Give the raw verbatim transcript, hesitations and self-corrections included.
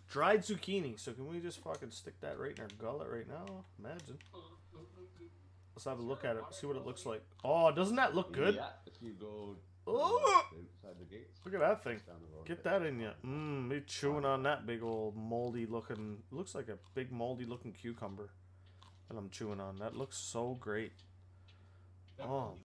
Dried zucchini. So can we just fucking stick that right in our gullet right now? Imagine. Let's have a look at it. See what it looks like. Oh, doesn't that look good? Yeah, if you go oh! outside the gates. Look at that thing. Get that in you. Mmm, me chewing on that big old moldy looking. Looks like a big moldy looking cucumber that I'm chewing on. That looks so great. Oh